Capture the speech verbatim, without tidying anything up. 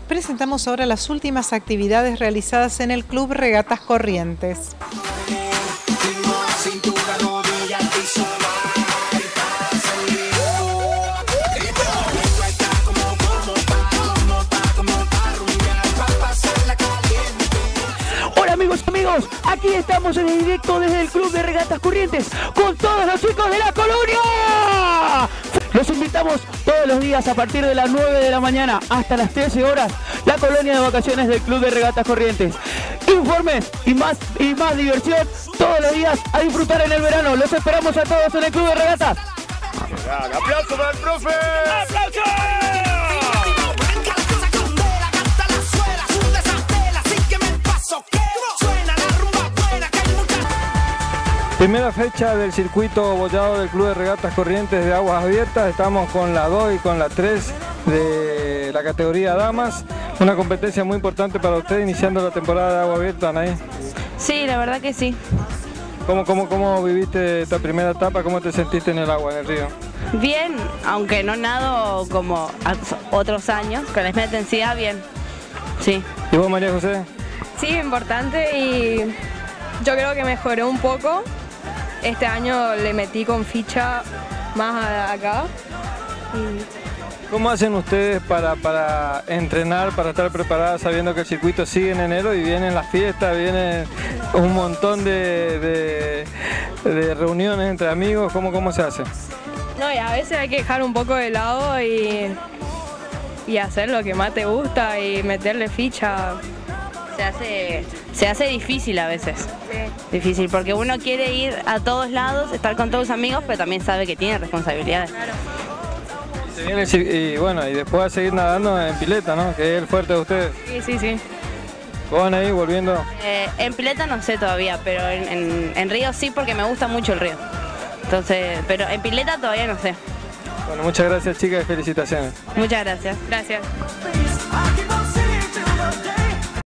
Presentamos ahora las últimas actividades realizadas en el Club Regatas Corrientes. Amigos, amigos, aquí estamos en el directo desde el Club de Regatas Corrientes con todos los chicos de la colonia. Los invitamos todos los días a partir de las nueve de la mañana hasta las trece horas, la colonia de vacaciones del Club de Regatas Corrientes. Informes y más, y más diversión todos los días a disfrutar en el verano. Los esperamos a todos en el Club de Regatas. ¡Aplauso para el profe! ¡Aplauso! Primera fecha del circuito bollado del Club de Regatas Corrientes de Aguas Abiertas. Estamos con la dos y con la tres de la categoría Damas. Una competencia muy importante para usted iniciando la temporada de Agua Abierta, Anaí. Sí, la verdad que sí. ¿Cómo, cómo, cómo viviste esta primera etapa? ¿Cómo te sentiste en el agua, en el río? Bien, aunque no nado como otros años, con la misma intensidad, bien. Sí. ¿Y vos, María José? Sí, importante y yo creo que mejoré un poco. Este año le metí con ficha más acá. Y... ¿Cómo hacen ustedes para, para entrenar, para estar preparadas sabiendo que el circuito sigue en enero y vienen las fiestas, vienen un montón de, de, de reuniones entre amigos? ¿Cómo, cómo se hace? No, y a veces hay que dejar un poco de lado y, y hacer lo que más te gusta y meterle ficha. Se hace, se hace difícil a veces. Sí. Difícil, porque uno quiere ir a todos lados, estar con todos los amigos, pero también sabe que tiene responsabilidades. Claro. Y, se viene, y bueno, y después a seguir nadando en pileta, ¿no? Que es el fuerte de ustedes. Sí, sí, sí. ¿Cómo van ahí volviendo? Eh, en pileta no sé todavía, pero en, en, en río sí, porque me gusta mucho el río. Entonces, pero en pileta todavía no sé. Bueno, muchas gracias, chicas, y felicitaciones. Muchas gracias. Gracias.